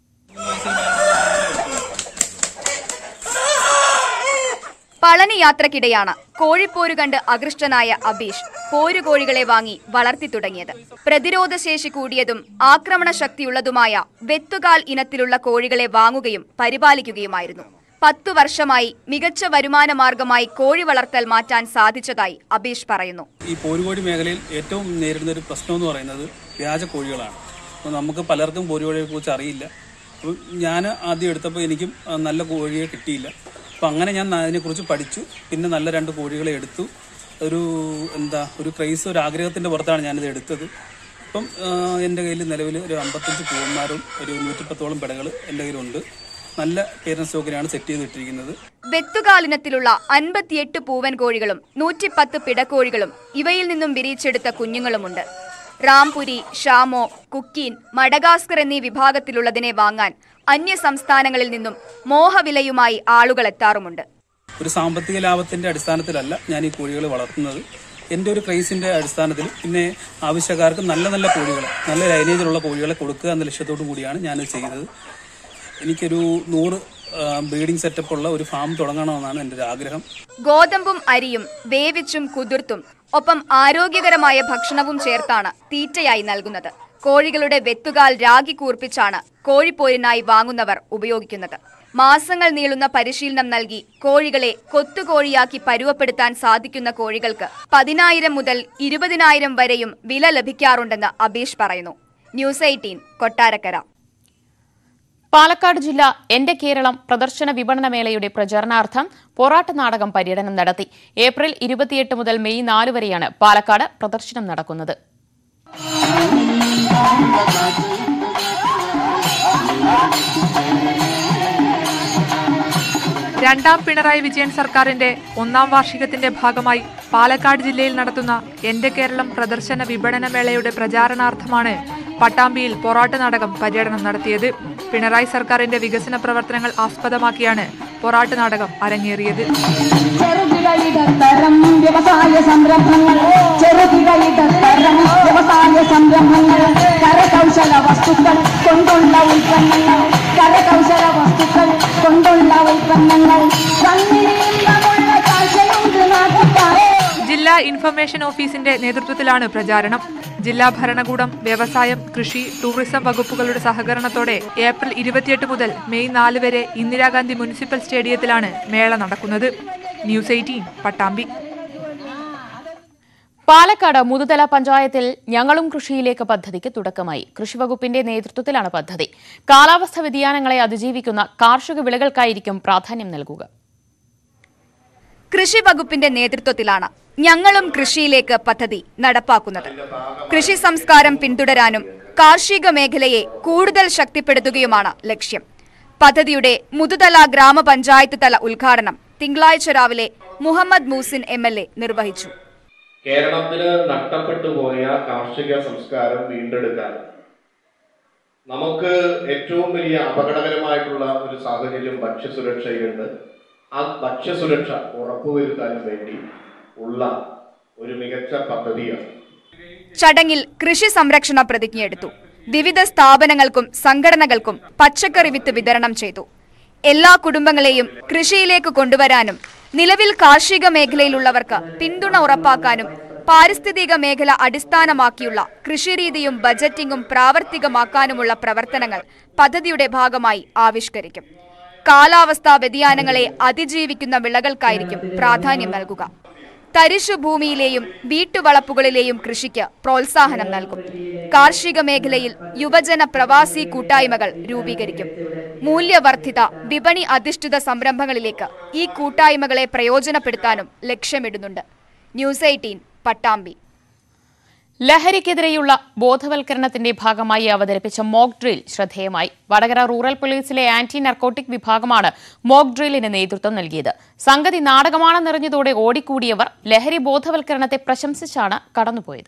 പളനി യാത്രക്കിടെയാണ് കോഴിപ്പോര് കണ്ട് അകൃഷ്ടനായ അബീഷ് പോരുകോഴികളെ വാങ്ങി വളർത്തി തുടങ്ങിയത്. പ്രതിരോധശേഷി കൂടിയതും ആക്രമണ ശക്തിയുള്ളതുമായ വെത്തുകാൽ ഇനത്തിലുള്ള കോഴികളെ വാങ്ങുകയും പരിപാലിക്കുകയുമായിരുന്നു. പത്തു വർഷമായി മികച്ച വരുമാന മാർഗമായി കോഴി വളർത്തൽ മാറ്റാൻ സാധിച്ചതായി അബീഷ് പറയുന്നു. ഈ പോരുകോഴി മേഖലയിൽ ഏറ്റവും നേരിടുന്ന ഒരു പ്രശ്നം എന്ന് പറയുന്നത് വ്യാജ കോഴികളാണ്. അപ്പോൾ നമുക്ക് പലർക്കും പോരുകോഴിയെ കുറിച്ച് അറിയില്ല. അപ്പോൾ ഞാൻ ആദ്യം എടുത്തപ്പോൾ എനിക്കും നല്ല കോഴിയെ കിട്ടിയില്ല. അപ്പോൾ അങ്ങനെ ഞാൻ അതിനെക്കുറിച്ച് പഠിച്ചു. പിന്നെ നല്ല രണ്ട് കോഴികളെ എടുത്തു. ഒരു എന്താ ഒരു ക്രൈസ് ഒരു ആഗ്രഹത്തിൻ്റെ പുറത്താണ് ഞാനിത് എടുത്തത്. ഇപ്പം എൻ്റെ കയ്യിൽ നിലവിൽ ഒരു അമ്പത്തഞ്ച് പൂവന്മാരും ഒരു നൂറ്റിപ്പത്തോളം പിടകൾ എൻ്റെ കയ്യിലുണ്ട്. നല്ല പേരൻസ് സ്റ്റോക്കിനാണ് സെറ്റ് ചെയ്തിട്ടിരിക്കുന്നത്. വെത്തുകാലിനത്തിലുള്ള അൻപത്തിയെട്ട് പൂവൻ കോഴികളും നൂറ്റിപ്പത്ത് പിടക്കോഴികളും ഇവയിൽ നിന്നും വിരിയിച്ചെടുത്ത കുഞ്ഞുങ്ങളുമുണ്ട്. റാംപുരി, ഷാമോ, കുക്കീൻ, മഡഗാസ്കർ എന്നീ വിഭാഗത്തിലുള്ളതിനെ വാങ്ങാൻ അന്യ സംസ്ഥാനങ്ങളിൽ നിന്നും മോഹവിലയുമായി ആളുകൾ എത്താറുമുണ്ട്. ഒരു സാമ്പത്തിക ലാഭത്തിന്റെ അടിസ്ഥാനത്തിലല്ല ഞാൻ ഈ കോഴികളെ വളർത്തുന്നത്. എൻ്റെ ഒരു ക്രൈസിന്റെ അടിസ്ഥാനത്തിൽ പിന്നെ ആവശ്യക്കാർക്ക് നല്ല നല്ല കോഴികളെ നല്ല ലൈനേജിലുള്ള കോഴികളെ കൊടുക്കുക എന്ന ലക്ഷ്യത്തോടു കൂടിയാണ് ഞാനിത് ചെയ്തത്. എനിക്കൊരു നൂറ് ബ്രീഡിംഗ് സെറ്റപ്പ് ഉള്ള ഒരു ഫാം തുടങ്ങണമെന്നാണ് എൻ്റെ ഒരു ആഗ്രഹം. ഗോതമ്പും അരിയും വേവിച്ചും കുതിർത്തും ഒപ്പം ആരോഗ്യകരമായ ഭക്ഷണവും ചേർത്താണ് തീറ്റയായി നൽകുന്നത്. കോഴികളുടെ വെത്തുകാൽ രാഗി കൂർപ്പിച്ചാണ് കോഴിപ്പോരിനായി വാങ്ങുന്നവർ ഉപയോഗിക്കുന്നത്. മാസങ്ങൾ നീളുന്ന പരിശീലനം നൽകി കോഴികളെ കൊത്തുകോഴിയാക്കി പരുവപ്പെടുത്താൻ സാധിക്കുന്ന കോഴികൾക്ക് പതിനായിരം മുതൽ ഇരുപതിനായിരം വരെയും വില ലഭിക്കാറുണ്ടെന്ന് അബീഷ് പറയുന്നു. News eighteen Kottarakkara. പാലക്കാട് ജില്ല എന്റെ കേരളം പ്രദർശന വിപണന മേളയുടെ പ്രചരണാർത്ഥം പൊറാട്ട് നാടകം പര്യടനം നടത്തി. ഏപ്രിൽ ഇരുപത്തിയെട്ട് മുതൽ മെയ് നാല് വരെയാണ് പാലക്കാട് പ്രദർശനം നടക്കുന്നത്. രണ്ടാം പിണറായി വിജയൻ സർക്കാരിന്റെ ഒന്നാം വാർഷികത്തിന്റെ ഭാഗമായി പാലക്കാട് ജില്ലയിൽ നടത്തുന്ന എന്റെ കേരളം പ്രദർശന വിപണന മേളയുടെ പ്രചാരണാർത്ഥമാണ് പട്ടാമ്പിയിൽ പൊറാട്ട് നാടകം പര്യടനം നടത്തിയത്. പിണറായി സർക്കാരിന്റെ വികസന പ്രവർത്തനങ്ങൾ ആസ്പദമാക്കിയാണ് പൊറാട്ട് നാടകം അരങ്ങേറിയത്. വ്യവസായ സംരംഭങ്ങൾ വ്യവസായ സംരംഭങ്ങൾ കരകൗശല വസ്തുക്കൾ കൊണ്ടുള്ള ഉൽപ്പന്നങ്ങൾ കരകൗശല വസ്തുക്കൾ കൊണ്ടുള്ള ഉൽപ്പന്നങ്ങൾ ജില്ലാ ഇൻഫർമേഷൻ ഓഫീസിന്റെ നേതൃത്വത്തിലാണ് പ്രചാരണം. ജില്ലാ ഭരണകൂടം, വ്യവസായം, കൃഷി, ടൂറിസം വകുപ്പുകളുടെ സഹകരണത്തോടെ ഏപ്രിൽ ഇരുപത്തിയെട്ട് മുതൽ മെയ് നാല് വരെ ഇന്ദിരാഗാന്ധി മുനിസിപ്പൽ സ്റ്റേഡിയത്തിലാണ് മേള നടക്കുന്നത്. News eighteen Pattambi. പാലക്കാട് മുതുതല പഞ്ചായത്തിൽ ഞങ്ങളും കൃഷിയിലേക്ക് പദ്ധതിക്ക് തുടക്കമായി. കൃഷിവകുപ്പിന്റെ നേതൃത്വത്തിലാണ് പദ്ധതി. കാലാവസ്ഥാ വ്യതിയാനങ്ങളെ അതിജീവിക്കുന്ന കാർഷിക വിളകൾക്കായിരിക്കും പ്രാധാന്യം നൽകുക. കൃഷി വകുപ്പിന്റെ നേതൃത്വത്തിലാണ് ഞങ്ങളും കൃഷിയിലേക്ക് പദ്ധതി നടപ്പാക്കുന്നത്. കൃഷി സംസ്കാരം പിന്തുടരാനും കാർഷിക മേഖലയെ കൂടുതൽ ശക്തിപ്പെടുത്തുകയുമാണ് ലക്ഷ്യം. പദ്ധതിയുടെ മുതുതല ഗ്രാമപഞ്ചായത്ത് തല ഉദ്ഘാടനം തിങ്കളാഴ്ച രാവിലെ Muhammad Muhsin M L A നിർവഹിച്ചു. കേരളത്തിന് നഷ്ടപ്പെട്ടു പോയ കാർഷിക സംസ്കാരം വീണ്ടെടുക്കാൻ നമുക്ക് ഏറ്റവും വലിയ അപകടകരമായിട്ടുള്ള ഒരു സാഹചര്യം ഭക്ഷ്യസുരക്ഷയിലുണ്ട്. ആ ഭക്ഷ്യസുരക്ഷ ഉറപ്പുവരുത്താൻ വേണ്ടി ഉള്ള ഒരു മികച്ച പദ്ധതിയാണ്. ചടങ്ങിൽ കൃഷി സംരക്ഷണ പ്രതിജ്ഞയെടുത്തു. വിവിധ സ്ഥാപനങ്ങൾക്കും സംഘടനകൾക്കും പച്ചക്കറി വിത്ത് വിതരണം ചെയ്തു. എല്ലാ കുടുംബങ്ങളെയും കൃഷിയിലേക്ക് കൊണ്ടുവരാനും നിലവിൽ കാർഷിക മേഖലയിലുള്ളവർക്ക് പിന്തുണ ഉറപ്പാക്കാനും പാരിസ്ഥിതിക മേഖല അടിസ്ഥാനമാക്കിയുള്ള കൃഷിരീതിയും ബജറ്റിംഗും പ്രാവർത്തികമാക്കാനുമുള്ള പ്രവർത്തനങ്ങൾ പദ്ധതിയുടെ ഭാഗമായി ആവിഷ്കരിക്കും. കാലാവസ്ഥാ വ്യതിയാനങ്ങളെ അതിജീവിക്കുന്ന വിളകൾക്കായിരിക്കും പ്രാധാന്യം നൽകുക. തരിശുഭൂമിയിലെയും വീട്ടുവളപ്പുകളിലെയും കൃഷിക്ക് പ്രോത്സാഹനം നൽകും. കാർഷിക മേഖലയിൽ യുവജന പ്രവാസി കൂട്ടായ്മകൾ രൂപീകരിക്കും. മൂല്യവർദ്ധിത വിപണി അധിഷ്ഠിത സംരംഭങ്ങളിലേക്ക് ഈ കൂട്ടായ്മകളെ പ്രയോജനപ്പെടുത്താനും ലക്ഷ്യമിടുന്നുണ്ട്. News eighteen Pattambi. ലഹരിക്കെതിരെയുള്ള ബോധവൽക്കരണത്തിന്റെ ഭാഗമായി അവതരിപ്പിച്ച മോക്ക് ഡ്രിൽ ശ്രദ്ധേയമായി. വടകര റൂറൽ പോലീസിലെ ആന്റി നർക്കോട്ടിക് വിഭാഗമാണ് മോക്ക് ഡ്രില്ലിന് നേതൃത്വം നൽകിയത്. സംഗതി നാടകമാണെന്നറിഞ്ഞതോടെ ഓടിക്കൂടിയവർ ലഹരി ബോധവൽക്കരണത്തെ പ്രശംസിച്ചാണ് കടന്നുപോയത്.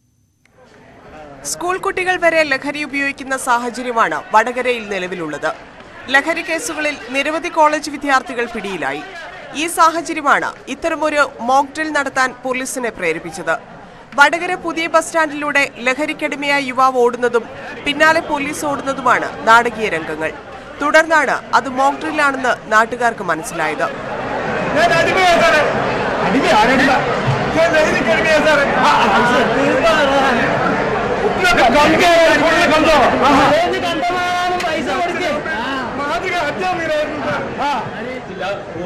സ്കൂൾ കുട്ടികൾ വരെ ലഹരി ഉപയോഗിക്കുന്ന സാഹചര്യമാണ് വടകരയിൽ നിലവിലുള്ളത്. ലഹരി കേസുകളിൽ നിരവധി കോളേജ് വിദ്യാർത്ഥികൾ പിടിയിലായി. ഈ സാഹചര്യമാണ് ഇത്തരമൊരു മോക്ക് ഡ്രിൽ നടത്താൻ പോലീസിനെ പ്രേരിപ്പിച്ചത്. വടകര പുതിയ ബസ് സ്റ്റാൻഡിലൂടെ ലഹരിക്കടിമയായ യുവാവ് ഓടുന്നതും പിന്നാലെ പോലീസ് ഓടുന്നതുമാണ് നാടകീയ രംഗങ്ങൾ. തുടർന്നാണ് അത് മോക്ക് ഡ്രില്ലാണെന്ന് നാട്ടുകാർക്ക് മനസ്സിലായത്.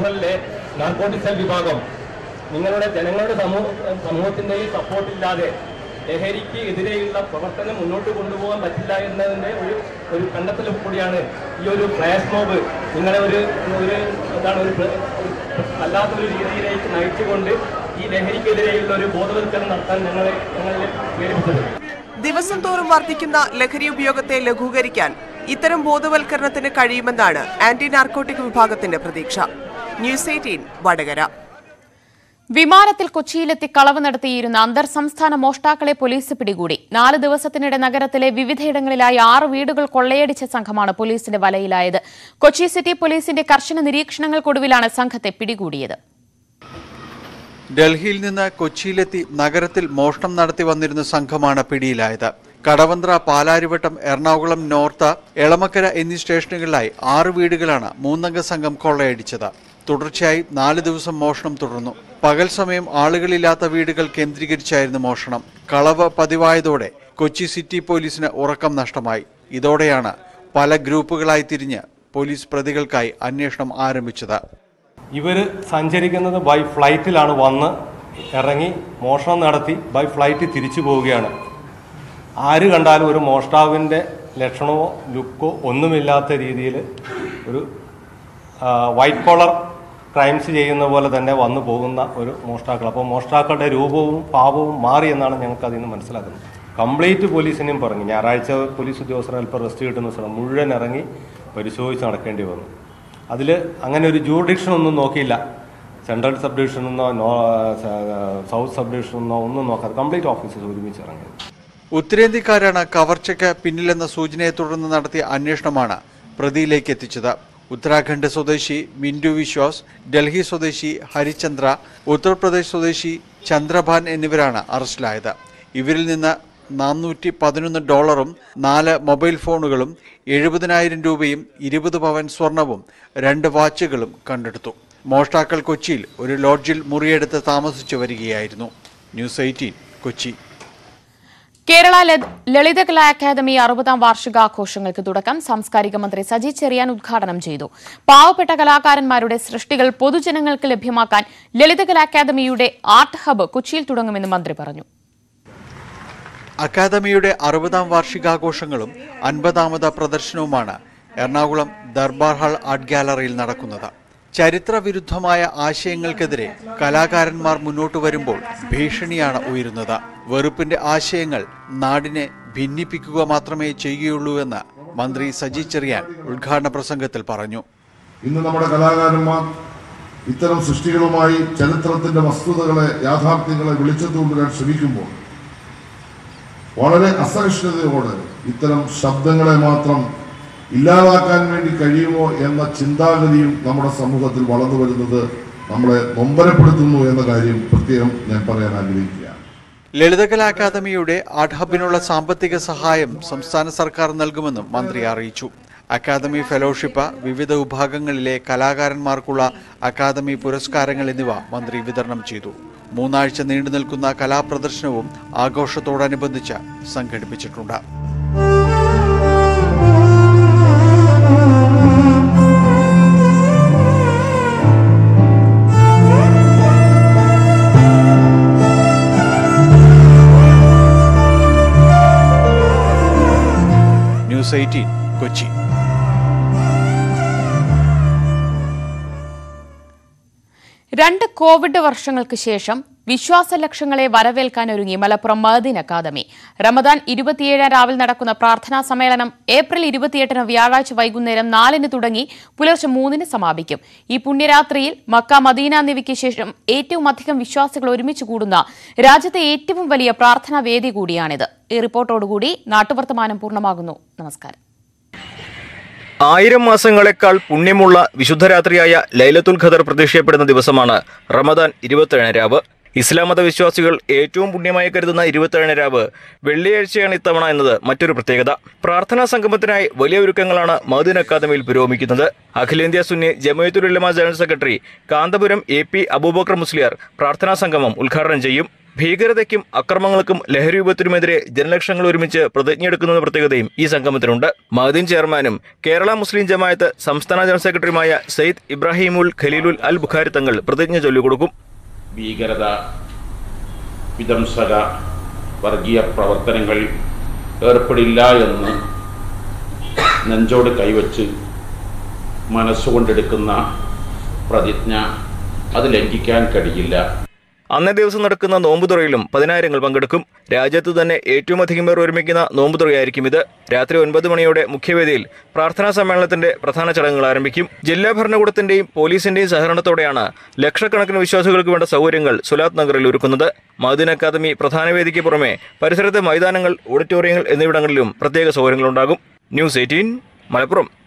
സ്കൂളുകളിലെ നാർക്കോട്ടിക്സ് വിഭാഗം നിങ്ങളുടെ ജനങ്ങളുടെ സമൂഹ സമൂഹത്തിൻ്റെയും സപ്പോർട്ടില്ലാതെ ലഹരിക്ക് എതിരെയുള്ള പ്രവർത്തനം മുന്നോട്ട് കൊണ്ടുപോകാൻ പറ്റില്ല എന്നതിൻ്റെ ഒരു ഒരു കണ്ടെത്തൽ കൂടിയാണ് ഈ ഒരു ഫ്ലാഷ് മോബ് നിങ്ങളെ ഒരു ഒരു എന്താണ് ഒരു അല്ലാത്തൊരു രീതിയിലേക്ക് നയിച്ചുകൊണ്ട് ഈ ലഹരിക്കെതിരെയുള്ള ഒരു ബോധവൽക്കരണം നടത്താൻ ഞങ്ങളെ ഞങ്ങളെ പ്രേരിപ്പിച്ചത്. ദിവസം തോറും വർദ്ധിക്കുന്ന ലഹരി ഉപയോഗത്തെ ലഘൂകരിക്കാൻ ഇത്തരം ബോധവൽക്കരണത്തിന് കഴിയുമെന്നാണ് ആന്റി നാർക്കോട്ടിക് വിഭാഗത്തിന്റെ പ്രതീക്ഷ. News eighteen Vadakara. വിമാനത്തിൽ കൊച്ചിയിലെത്തി കളവ് നടത്തിയിരുന്ന അന്തർ സംസ്ഥാന മോഷ്ടാക്കളെ പോലീസ് പിടികൂടി. നാല് ദിവസത്തിനിടെ നഗരത്തിലെ വിവിധയിടങ്ങളിലായി ആറ് വീടുകൾ കൊള്ളയടിച്ച സംഘമാണ് പോലീസിന്റെ വലയിലായത്. കൊച്ചി സിറ്റി പോലീസിന്റെ കർശന നിരീക്ഷണങ്ങൾക്കൊടുവിലാണ് സംഘത്തെ പിടികൂടിയത്. ഡൽഹിയിൽ നിന്ന് കൊച്ചിയിലെത്തി നഗരത്തിൽ മോഷണം നടത്തി വന്നിരുന്ന സംഘമാണ് പിടിയിലായത്. കടവന്ത്ര, പാലാരിവട്ടം, എറണാകുളം നോർത്ത്, എളമക്കര എന്നീ സ്റ്റേഷനുകളിലായി ആറ് വീടുകളാണ് മൂന്നംഗ സംഘം കൊള്ളയടിച്ചത്. തുടർച്ചയായി നാല് ദിവസം മോഷണം തുടർന്നു. പകൽ സമയം ആളുകളില്ലാത്ത വീടുകൾ കേന്ദ്രീകരിച്ചായിരുന്നു മോഷണം. കളവ് പതിവായതോടെ കൊച്ചി സിറ്റി പോലീസിന് ഉറക്കം നഷ്ടമായി. ഇതോടെയാണ് പല ഗ്രൂപ്പുകളായി തിരിഞ്ഞ് പോലീസ് പ്രതികൾക്കായി അന്വേഷണം ആരംഭിച്ചത്. ഇവർ സഞ്ചരിക്കുന്നത് ബൈ ഫ്ലൈറ്റിലാണ്. വന്ന് ഇറങ്ങി മോഷണം നടത്തി ബൈ ഫ്ലൈറ്റ് തിരിച്ചു പോവുകയാണ്. ആര് കണ്ടാലും ഒരു മോഷ്ടാവിൻ്റെ ലക്ഷണമോ ലുക്കോ ഒന്നുമില്ലാത്ത രീതിയിൽ ഒരു വൈറ്റ് കോളർ ക്രൈംസ് ചെയ്യുന്ന പോലെ തന്നെ വന്നു പോകുന്ന ഒരു മോഷ്ടാക്കൾ. അപ്പോൾ മോഷ്ടാക്കളുടെ രൂപവും ഭാവവും മാറി എന്നാണ് ഞങ്ങൾക്ക് അതിൽ നിന്ന് മനസ്സിലാക്കുന്നത്. കംപ്ലീറ്റ് പോലീസിനെയും പറഞ്ഞു ഞായറാഴ്ച പോലീസ് ഉദ്യോഗസ്ഥർ അല്പം റെസ്റ്റ് കിട്ടുന്ന സ്ഥലം മുഴുവൻ ഇറങ്ങി പരിശോധിച്ച് നടക്കേണ്ടി വന്നു. അതിൽ അങ്ങനെ ഒരു ജൂറിഡിക്ഷൻ ഒന്നും നോക്കിയില്ല. സെൻട്രൽ സബ് ഡിവിഷനെന്നോ നോ സൗത്ത് സബ് ഡിവിഷനെന്നോ ഒന്നും നോക്കാതെ കംപ്ലീറ്റ് ഓഫീസേഴ്സ് ഒരുമിച്ച് ഇറങ്ങി. ഉത്തരേന്ത്യക്കാരാണ് കവർച്ചയ്ക്ക് പിന്നിലെന്ന സൂചനയെ തുടർന്ന് നടത്തിയ അന്വേഷണമാണ് പ്രതിയിലേക്ക് എത്തിച്ചത്. ഉത്തരാഖണ്ഡ് സ്വദേശി മിന്റു വിശ്വാസ്, ഡൽഹി സ്വദേശി ഹരിചന്ദ്ര, ഉത്തർപ്രദേശ് സ്വദേശി ചന്ദ്രഭാൻ എന്നിവരാണ് അറസ്റ്റിലായത്. ഇവരിൽ നിന്ന് നാനൂറ്റി പതിനൊന്ന് ഡോളറും നാല് മൊബൈൽ ഫോണുകളും എഴുപതിനായിരം രൂപയും ഇരുപത് പവൻ സ്വർണവും രണ്ട് വാച്ചുകളും കണ്ടെടുത്തു. മോഷ്ടാക്കൾ കൊച്ചിയിൽ ഒരു ലോഡ്ജിൽ മുറിയെടുത്ത് താമസിച്ചു വരികയായിരുന്നു. News eighteen Kochi. Kerala Lalithakala academy അറുപതാം വാർഷികാഘോഷങ്ങൾക്ക് തുടക്കം. സാംസ്കാരിക മന്ത്രി സജി ചെറിയാൻ ഉദ്ഘാടനം ചെയ്തു. പാവപ്പെട്ട കലാകാരന്മാരുടെ സൃഷ്ടികൾ പൊതുജനങ്ങൾക്ക് ലഭ്യമാക്കാൻ ലളിതകലാ അക്കാദമിയുടെ ആർട്ട് ഹബ്ബ് കൊച്ചിയിൽ തുടങ്ങുമെന്ന് മന്ത്രി പറഞ്ഞു. അക്കാദമിയുടെ അറുപതാം വാർഷികാഘോഷങ്ങളും അൻപതാമത് പ്രദർശനവുമാണ് എറണാകുളം ദർബാർ ഹാൾ ആർട്ട് ഗാലറിയിൽ നടക്കുന്നത്. ചരിത്രവിരുദ്ധമായ ആശയങ്ങൾക്കെതിരെ കലാകാരന്മാർ മുന്നോട്ട് വരുമ്പോൾ ഭീഷണിയാണ് ഉയരുന്നത്. വെറുപ്പിന്റെ ആശയങ്ങൾ നാടിനെ ഭിന്നിപ്പിക്കുക മാത്രമേ ചെയ്യുകയുള്ളൂ എന്ന് മന്ത്രി സജി ചെറിയാൻ ഉദ്ഘാടന പ്രസംഗത്തിൽ പറഞ്ഞു. ഇന്ന് നമ്മുടെ കലാകാരന്മാർ ഇത്തരം സൃഷ്ടികളുമായി ചരിത്രത്തിന്റെ വസ്തുതകളെ, യാഥാർത്ഥ്യങ്ങളെ വിളിച്ചെത്തു കൊണ്ടുവരാൻ ശ്രമിക്കുമ്പോൾ വളരെ അസഹിഷ്ണുതയോടെ ഇത്തരം ശബ്ദങ്ങളെ മാത്രം ഇല്ലാതാക്കാൻ വേണ്ടി കഴിയുമോ എന്ന ചിന്താഗതിയും നമ്മുടെ സമൂഹത്തിൽ വളർന്നു വരുന്നത് നമ്മളെ നൊമ്പരപ്പെടുത്തുന്നു എന്ന കാര്യം പ്രത്യേകം ഞാൻ പറയാൻ ആഗ്രഹിക്കുകയാണ്. ലളിതകലാ അക്കാദമിയുടെ ആർട്ട് ഹബിനുള്ള സാമ്പത്തിക സഹായം സംസ്ഥാന സർക്കാർ നൽകുമെന്നും മന്ത്രി അറിയിച്ചു. അക്കാദമി ഫെലോഷിപ്പ്, വിവിധ വിഭാഗങ്ങളിലെ കലാകാരന്മാർക്കുള്ള അക്കാദമി പുരസ്കാരങ്ങൾ എന്നിവ മന്ത്രി വിതരണം ചെയ്തു. മൂന്നാഴ്ച നീണ്ടു നിൽക്കുന്ന കലാപ്രദർശനവും ആഘോഷത്തോടനുബന്ധിച്ച് സംഘടിപ്പിച്ചിട്ടുണ്ട്. News eighteen Kochi. രണ്ട് കോവിഡ് വർഷങ്ങൾക്ക് ശേഷം വിശ്വാസ ലക്ഷ്യങ്ങളെ വരവേൽക്കാനൊരുങ്ങി മലപ്പുറം മഅ്ദിൻ അക്കാദമി. റമദാൻ ഇരുപത്തിയേഴാം രാവിൽ നടക്കുന്ന പ്രാർത്ഥനാ സമ്മേളനം ഏപ്രിൽ ഇരുപത്തിയെട്ടിന് വ്യാഴാഴ്ച വൈകുന്നേരം നാലിന് തുടങ്ങി പുലർച്ചെ മൂന്നിന് സമാപിക്കും. ഈ പുണ്യരാത്രിയിൽ മക്ക മദീന എന്നിവയ്ക്ക് ശേഷം ഏറ്റവും അധികം വിശ്വാസികൾ ഒരുമിച്ച് കൂടുന്ന രാജ്യത്തെ ഏറ്റവും വലിയ പ്രാർത്ഥനാ വേദി കൂടിയാണിത്. ഈ റിപ്പോർട്ടോടുകൂടി നാട്ടുവർത്തമാനം പൂർണ്ണമാകുന്നു. നമസ്കാരം. ആയിരം മാസങ്ങളെക്കാൾ പുണ്യമുള്ള വിശുദ്ധരാത്രിയായ ലൈലത്തുൽ ഖദർ പ്രതീക്ഷിക്കപ്പെടുന്ന ദിവസമാണ് റമദാൻ ഇരുപത്തേഴാം രാവ്. ഇസ്ലാം മത വിശ്വാസികൾ ഏറ്റവും പുണ്യമായി കരുതുന്ന ഇരുപത്തേഴാം രാവ് വെള്ളിയാഴ്ചയാണ് ഇത്തവണ എന്നത് മറ്റൊരു പ്രത്യേകത. പ്രാർത്ഥനാ സംഗമത്തിനായി വലിയ ഒരുക്കങ്ങളാണ് മഅ്ദിൻ അക്കാദമിയിൽ പുരോഗമിക്കുന്നത്. അഖിലേന്ത്യാ Sunni Jamiyyathul Ulama general secretary Kanthapuram A P Aboobacker Musliyar പ്രാർത്ഥനാ സംഗമം ഉദ്ഘാടനം ചെയ്യും. ഭീകരതയ്ക്കും അക്രമങ്ങൾക്കും ലഹരി വിപത്തിനുമെതിരെ ജനലക്ഷങ്ങൾ ഒരുമിച്ച് പ്രതിജ്ഞയെടുക്കുന്ന പ്രത്യേകതയും ഈ സംഗമത്തിനുണ്ട്. മഹദീൻ ചെയർമാനും കേരള മുസ്ലിം ജമാഅത്ത് സംസ്ഥാന ജനറൽ സെക്രട്ടറിയുമായ സയ്യിദ് ഇബ്രാഹിമുൽ ഖലീലുൽ അൽ ബുഖാരി തങ്ങൾ പ്രതിജ്ഞ ചൊല്ലിക്കൊടുക്കും. ഭീകരത, വിധ്വംസക, വർഗീയ പ്രവർത്തനങ്ങൾ ഏർപ്പെടില്ല എന്ന് നെഞ്ചോട് കൈവച്ച് മനസ്സുകൊണ്ടെടുക്കുന്ന പ്രതിജ്ഞ അത് ലംഘിക്കാൻ കഴിയില്ല. അന്നേ ദിവസം നടക്കുന്ന നോമ്പുതുറയിലും പതിനായിരങ്ങൾ പങ്കെടുക്കും. രാജ്യത്ത് തന്നെ ഏറ്റവും അധികം പേർ ഒരുമിക്കുന്ന നോമ്പുതുറയായിരിക്കും ഇത്. രാത്രി ഒൻപത് മണിയോടെ മുഖ്യവേദിയിൽ പ്രാർത്ഥനാ സമ്മേളനത്തിന്റെ പ്രധാന ചടങ്ങുകൾ ആരംഭിക്കും. ജില്ലാ ഭരണകൂടത്തിന്റെയും പോലീസിന്റെയും സഹകരണത്തോടെയാണ് ലക്ഷക്കണക്കിന് വിശ്വാസികൾക്ക് വേണ്ട സൗകര്യങ്ങൾ സുലാത്ത് നഗറിൽ ഒരുക്കുന്നത്. മദീൻ അക്കാദമി പ്രധാന വേദിക്ക് പുറമെ പരിസരത്തെ മൈതാനങ്ങൾ, ഓഡിറ്റോറിയങ്ങൾ എന്നിവിടങ്ങളിലും പ്രത്യേക സൗകര്യങ്ങളുണ്ടാകും. News eighteen Malappuram.